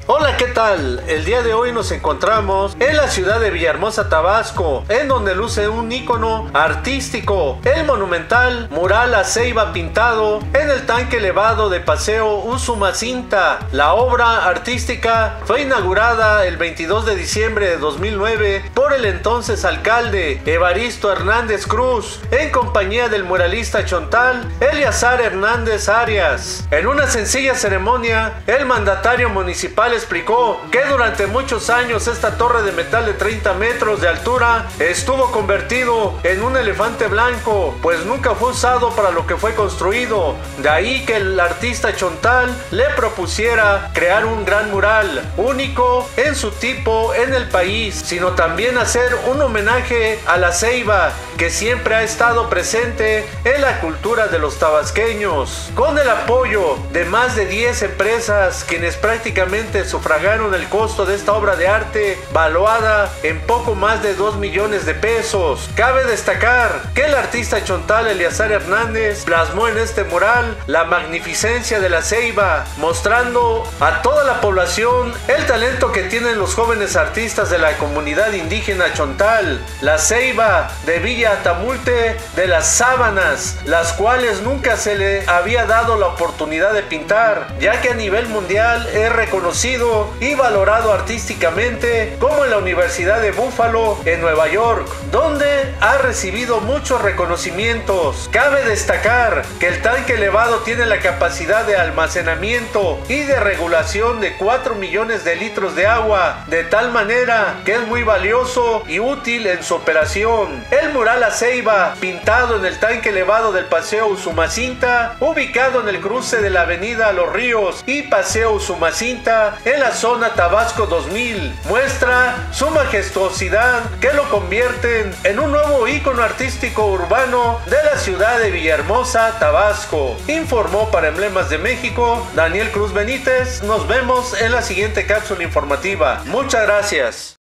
Hola, ¿qué tal? El día de hoy nos encontramos en la ciudad de Villahermosa, Tabasco, en donde luce un ícono artístico, el monumental mural La Ceiba pintado en el tanque elevado de Paseo Usumacinta. La obra artística fue inaugurada el 22 de diciembre de 2009 por el entonces alcalde Evaristo Hernández Cruz, en compañía del muralista chontal Eleazar Hernández Arias. En una sencilla ceremonia, el mandatario municipal explicó que durante muchos años esta torre de metal de 30 metros de altura estuvo convertido en un elefante blanco, pues nunca fue usado para lo que fue construido. De ahí que el artista chontal le propusiera crear un gran mural, único en su tipo en el país, sino también hacer un homenaje a la ceiba, que siempre ha estado presente en la cultura de los tabasqueños. Con el apoyo de más de 10 empresas, quienes prácticamente sufragaron el costo de esta obra de arte, valuada en poco más de 2 millones de pesos. Cabe destacar que el artista chontal Eleazar Hernández plasmó en este mural la magnificencia de la ceiba, mostrando a toda la población el talento que tienen los jóvenes artistas de la comunidad indígena chontal. La ceiba de Villa Tamulte de las Sábanas, las cuales nunca se le había dado la oportunidad de pintar, ya que a nivel mundial es reconocido y valorado artísticamente, como en la Universidad de Buffalo en Nueva York, donde ha recibido muchos reconocimientos. Cabe destacar que el tanque elevado tiene la capacidad de almacenamiento y de regulación de 4 millones de litros de agua, de tal manera que es muy valioso y útil en su operación. El mural La Ceiba, pintado en el tanque elevado del Paseo Usumacinta, ubicado en el cruce de la avenida Los Ríos y Paseo Usumacinta, en la zona Tabasco 2000, muestra su majestuosidad, que lo convierten en un nuevo ícono artístico urbano de la ciudad de Villahermosa, Tabasco. Informó para Emblemas de México Daniel Cruz Benítez. Nos vemos en la siguiente cápsula informativa. Muchas gracias.